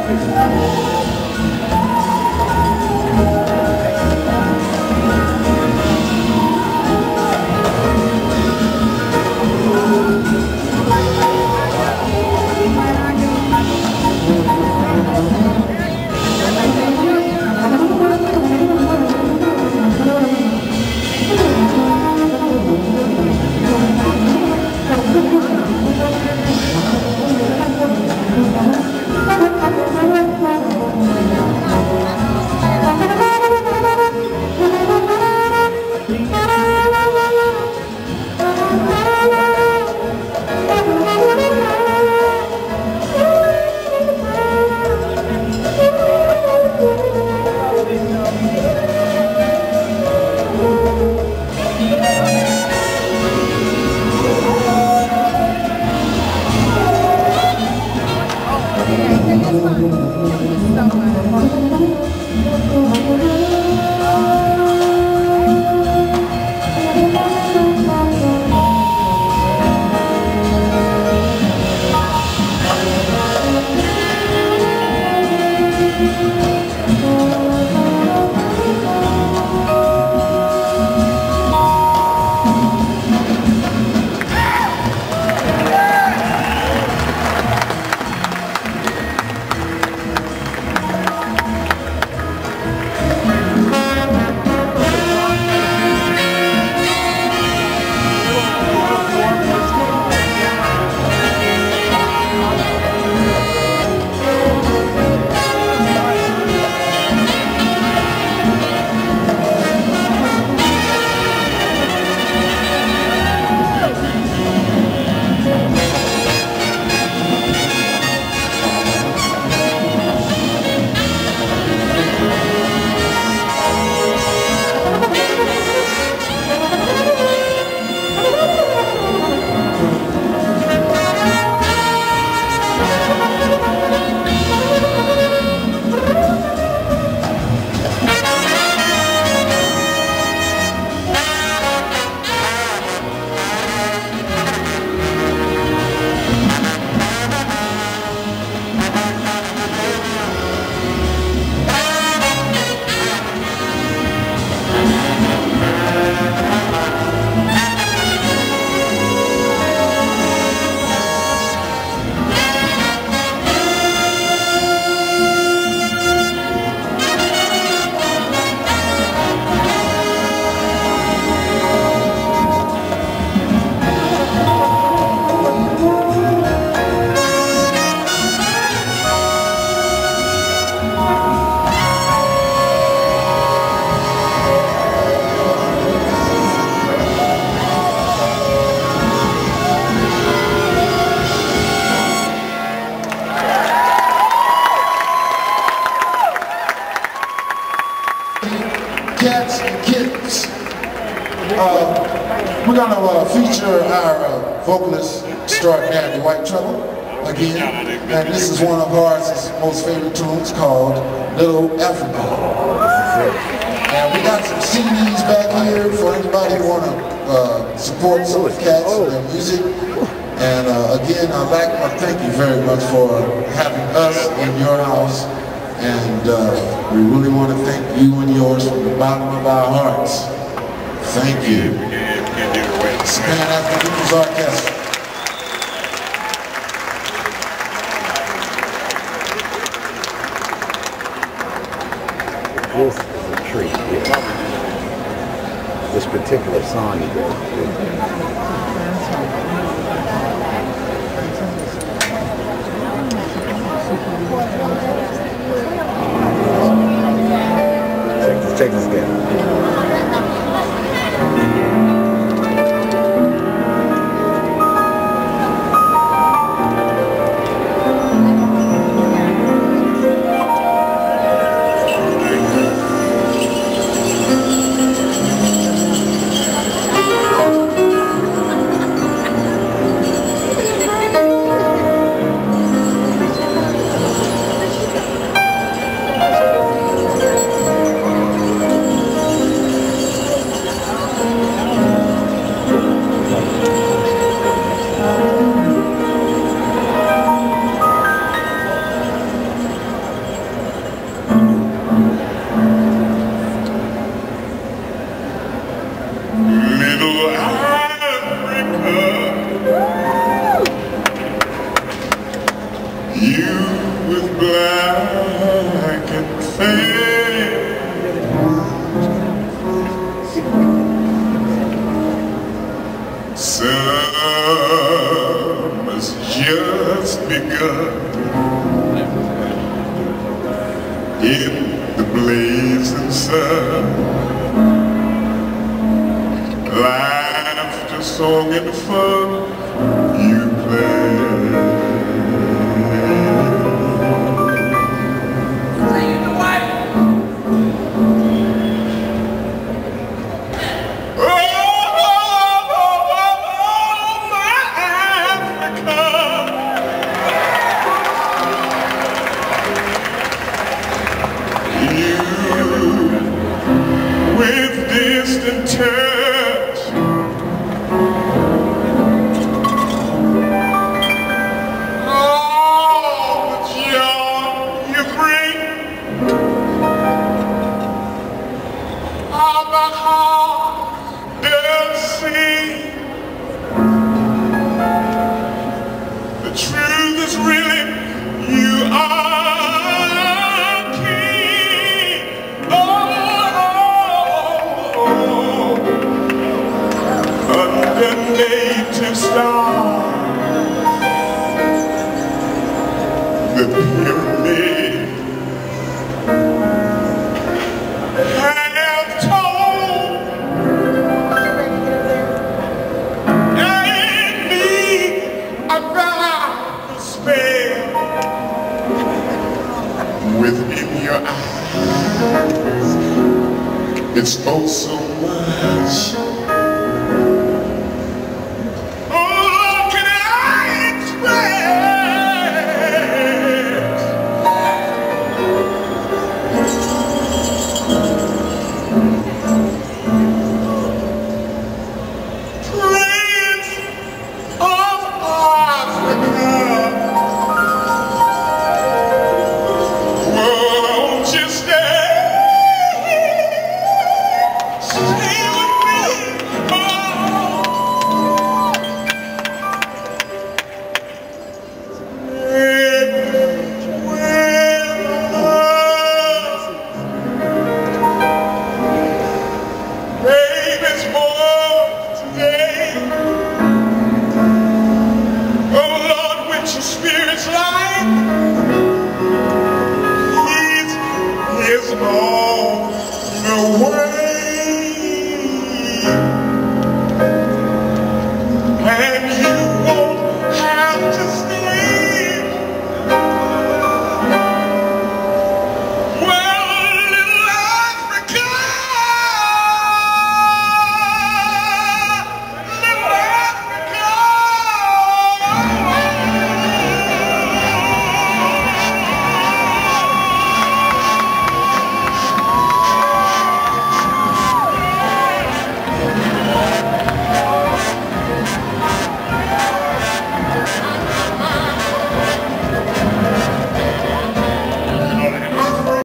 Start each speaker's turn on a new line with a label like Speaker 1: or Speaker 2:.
Speaker 1: Cats and Kittens. We're going to feature our vocalist extraordinary, White Trouble, again. And this is one of ours most favorite tunes called Little Africa. And we got some CDs back here for anybody who want to support some of the Cats and their music. And again, I'd like to thank you very much for having us in your house. And we really want to thank you and yours from the bottom of our hearts. Thank you. Stand After People's Orchestra.
Speaker 2: This is a treat here. This particular song you go. Check this guy.
Speaker 3: in the blazing sun. Laughter, song, and fun you play. Distant touch, all the joy you bring, all the heart does sing. The truth is really you are king. Under native stars, the pyramid have told me about the spell within your eyes. It's oh so much